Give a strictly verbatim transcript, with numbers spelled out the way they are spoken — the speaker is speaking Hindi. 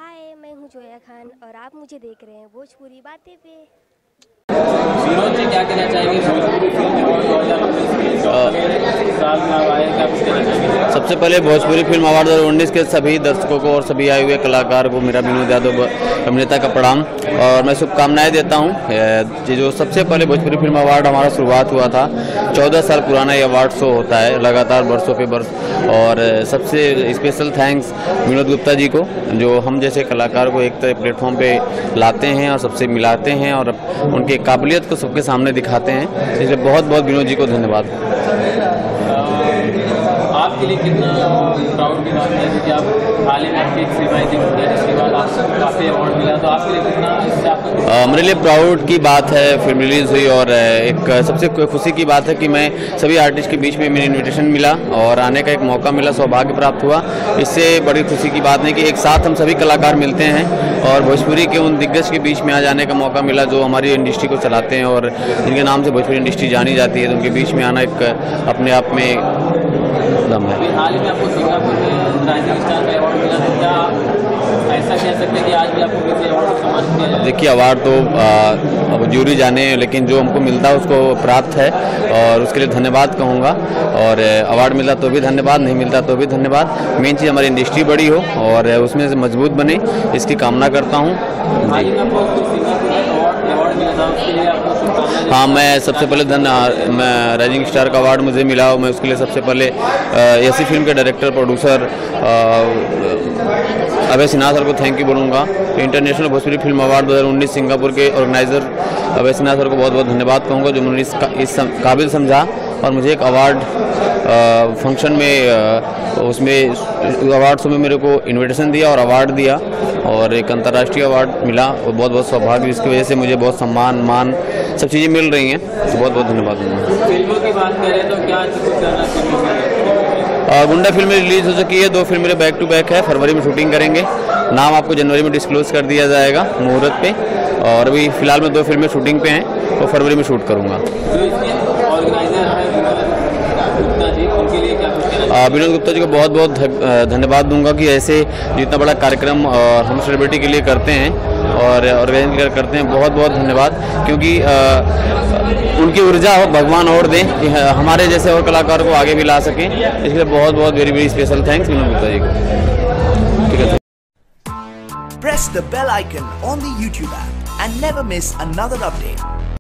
हाय, मैं हूँ जोया खान और आप मुझे देख रहे हैं भोजपुरी बातें पे। विनोद जी क्या कहना चाहेंगे भोजपुरी फिल्म अवार्ड दो हज़ार उन्नीस साल में अब आए, क्या कुछ कहना चाहेंगे? सबसे पहले भोजपुरी फिल्म अवार्ड दो हज़ार उन्नीस के सभी दर्शकों को और सभी आए हुए कलाकार को मेरा विनोद यादव अभिनेता का प्रणाम और मैं शुभकामनाएं देता हूं। जो सबसे पहले भोजपुरी फिल्म अवार्ड हमारा शुरुआत हुआ था, चौदह साल पुराना ये अवार्ड शो होता है लगातार वर्षों पे वर्ष, और सबसे स्पेशल थैंक्स विनोद गुप्ता जी को, जो हम जैसे कलाकार को एक तरह प्लेटफॉर्म पे लाते हैं और सबसे मिलाते हैं और उनकी काबिलियत को सबके सामने दिखाते हैं। इसलिए बहुत बहुत विनोद जी को धन्यवाद। आपके लिए कितना प्राउड की बात है कि आप हाल ही में आपकी एक फिल्म आई थी जिसके बाद आपको काफ़ी अवार्ड मिला, तो आपके लिए कितना इससे आपका? मेरे लिए प्राउड की बात है, फिल्म रिलीज़ हुई और एक सबसे खुशी की बात है कि मैं सभी आर्टिस्ट के बीच में मेरी इनविटेशन मिला और आने का एक मौका मिला, सौभाग्य प्राप्त हुआ। इससे बड़ी खुशी की बात नहीं कि एक साथ हम सभी कलाकार मिलते हैं और भोजपुरी के उन दिग्गज के बीच में आ जाने का मौका मिला जो हमारी इंडस्ट्री को चलाते हैं और जिनके नाम से भोजपुरी इंडस्ट्री जानी जाती है, तो उनके बीच में आना एक अपने आप में दम है। हाल ही में आपको सिंगापुर में राइजिंग स्टार का अवार्ड मिला, तो क्या ऐसा कह सकते हैं कि आज भी आपको किसी अवार्ड को सम्मानित किया जाए? देखिए, अवार्ड तो आ, अब जूरी जाने, लेकिन जो हमको मिलता है उसको प्राप्त है और उसके लिए धन्यवाद कहूँगा। और अवार्ड मिला तो भी धन्यवाद, नहीं मिलता तो भी धन्यवाद। मेन चीज़ हमारी इंडस्ट्री बड़ी हो और उसमें से मजबूत बने, इसकी कामना करता हूँ। हाँ, मैं सबसे पहले धन मैं राइजिंग स्टार का अवार्ड मुझे मिला और मैं उसके लिए सबसे पहले ऐसी फिल्म के director producer Abhay Sinha sir को थैंक यू बोलूँगा। इंटरनेशनल भोजपुरी फिल्म अवार्ड दो हज़ार उन्नीस सिंगापुर के ऑर्गेनाइजर अभय सिन्हा सर को बहुत बहुत धन्यवाद कहूँगा, जो उन्होंने इस, इस काबिल समझा और मुझे एक अवार्ड फंक्शन में आ, उसमें अवार्ड शो में मेरे को इनविटेशन दिया और अवार्ड दिया और एक अंतर्राष्ट्रीय अवार्ड मिला और बहुत बहुत सौभाग्य, जिसकी वजह से मुझे बहुत सम्मान मान सब चीज़ें मिल रही हैं, तो बहुत बहुत धन्यवाद दूँगा। फिल्मों की बात करें तो क्या गुंडा फिल्म रिलीज हो चुकी है, दो फिल्म मेरे बैक टू बैक है, फरवरी में शूटिंग करेंगे। नाम आपको जनवरी में डिस्क्लोज कर दिया जाएगा मुहूर्त पे, और अभी फिलहाल में दो फिल्में शूटिंग पे हैं, तो फरवरी में शूट करूँगा। विनोद गुप्ता जी को बहुत बहुत धन्यवाद दूंगा कि ऐसे जितना बड़ा कार्यक्रम और हम सेलिब्रिटी के लिए करते हैं और ऑर्गेनाइज करते हैं, बहुत बहुत धन्यवाद, क्योंकि आ, उनकी ऊर्जा हो भगवान और दें कि हमारे जैसे और कलाकारों को आगे भी ला सकें। इसलिए बहुत बहुत very very special thanks Vinod Gupta ji को। ठीक है। Press the bell icon on the YouTube app and never miss another update.